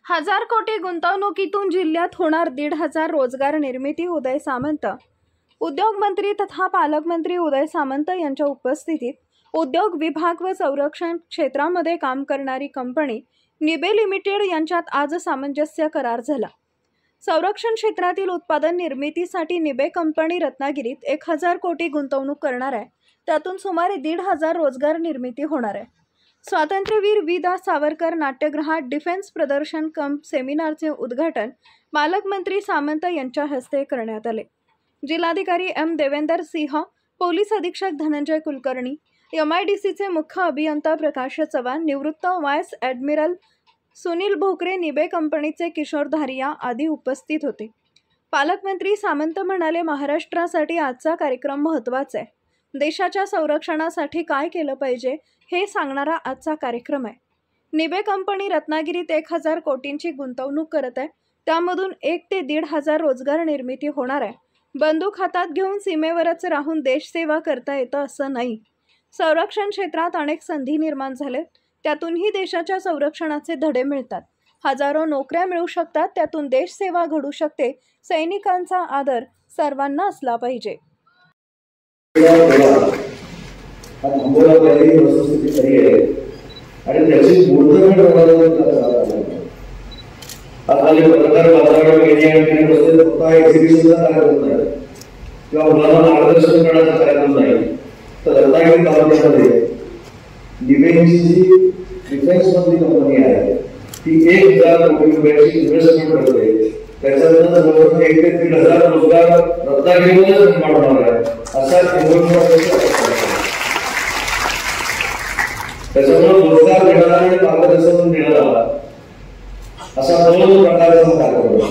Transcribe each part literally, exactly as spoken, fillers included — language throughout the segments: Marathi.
हजार कोटी गुंतवणुकीतून जिल्ह्यात होणार दीड हजार रोजगार निर्मिती. उदय सामंत. उद्योग मंत्री तथा पालकमंत्री उदय सामंत यांच्या उपस्थितीत उद्योग विभाग व संरक्षण क्षेत्रामध्ये काम करणारी कंपनी निबे लिमिटेड यांच्यात आज सामंजस्य करार झाला. संरक्षण क्षेत्रातील उत्पादन निर्मितीसाठी निबे कंपनी रत्नागिरीत एक हजार कोटी गुंतवणूक करणार आहे. त्यातून सुमारे दीड हजार रोजगार निर्मिती होणार आहे. स्वातंत्र्यवीर वि दा सावरकर नाट्यगृहात डिफेन्स प्रदर्शन कम सेमिनारचे उद्घाटन पालकमंत्री सामंत यांच्या हस्ते करण्यात आले. जिल्हाधिकारी एम देवेंदर सिंह, पोलीस अधीक्षक Dhananjay Kulkarni, M I D सीचे मुख्य अभियंता प्रकाश चव्हाण, निवृत्त व्हाईस ॲडमिरल सुनील भोकरे, निबे कंपनीचे किशोर धारिया आदी उपस्थित होते. पालकमंत्री सामंत म्हणाले, महाराष्ट्रासाठी आजचा कार्यक्रम महत्त्वाचा आहे. देशाच्या संरक्षणासाठी काय केलं पाहिजे हे सांगणारा आजचा कार्यक्रम आहे. निबे कंपनी रत्नागिरीत एक हजार कोटींची गुंतवणूक करत आहे. त्यामधून एक ते दीड हजार रोजगार निर्मिती होणार आहे. बंदूक हातात घेऊन सीमेवरच राहून देशसेवा करता येतं असं नाही. संरक्षण क्षेत्रात अनेक संधी निर्माण झालेत. त्यातूनही देशाच्या संरक्षणाचे धडे मिळतात. हजारो नोकऱ्या मिळू शकतात. त्यातून देशसेवा घडू शकते. सैनिकांचा आदर सर्वांना असला पाहिजे. आणि त्याची मूर्तमेढ आता जे पत्रकार वातावरण घेणे बसले फक्त एक्झिबिशनचा कार्यक्रम नाही किंवा मुलांना मार्गदर्शन करण्याचा कार्यक्रम नाही, तर रत्नागिरी तालुक्यामध्ये निबेची जी डिफेन्स मधली कंपनी आहे ती एक हजार कोटी रुपयाची इन्व्हेस्टमेंट करते. त्याच्यानंतर जवळजवळ एक ते दीड हजार रोजगार रत्नागिरीमध्ये निर्माण होणार आहे असा त्याच्यामुळे रोजगार मिळाला आणि मार्गदर्शन मिळाला असा दोन प्रकारचा कार्यक्रम.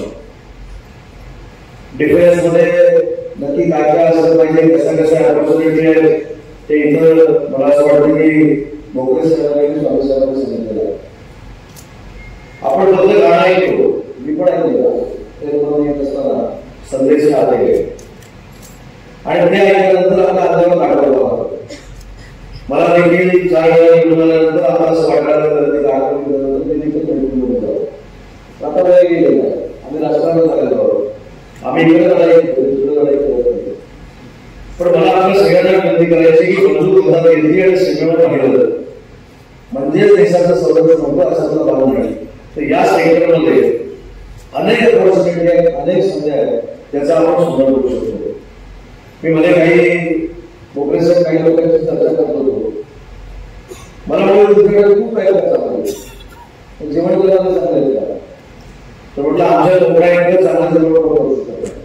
डिफेन्स मध्ये नक्की काय काय असलं पाहिजे, कशा कशा ऑपॉर्च्युनिटी आहे ते इथं मला असं वाटतं की भोकरे साहेबांनी सांगितलेलं आहे. आपण फक्त गाणं ऐकतो, मी पण ऐकलं ते येत असताना संदेश आले आणि ते ऐकल्यानंतर आपला आंदोलन काढावं. मला देखील चार वेळा निवडून आल्यानंतर आता असं वाटायला ते गाणं आता वेळ गेलेला आहे. आम्ही राजकारणात आलेलो आहोत. आम्ही इकडे लढाई तिकडे लढाई करत नाही. पण मला आपल्या सगळ्यांना विनंती करायची की बंदूक हातात घेतली आणि सीमेवर राहिलं म्हणजेच देशाचं संरक्षण होतं असं मला भावना नाही. तर या सेक्टरमध्ये अनेक ऑपॉर्च्युनिटी आहेत, अनेक संधी आहेत, त्याचा आपण सुधार करू शकतो. मी मध्ये काही भोकरेसह काही लोकांची चर्चा करत होतो. मला खूप काही जेवण करायला सांगायचं तर म्हटलं आमच्या लोकांना चांगलं जेवण करू शकतो.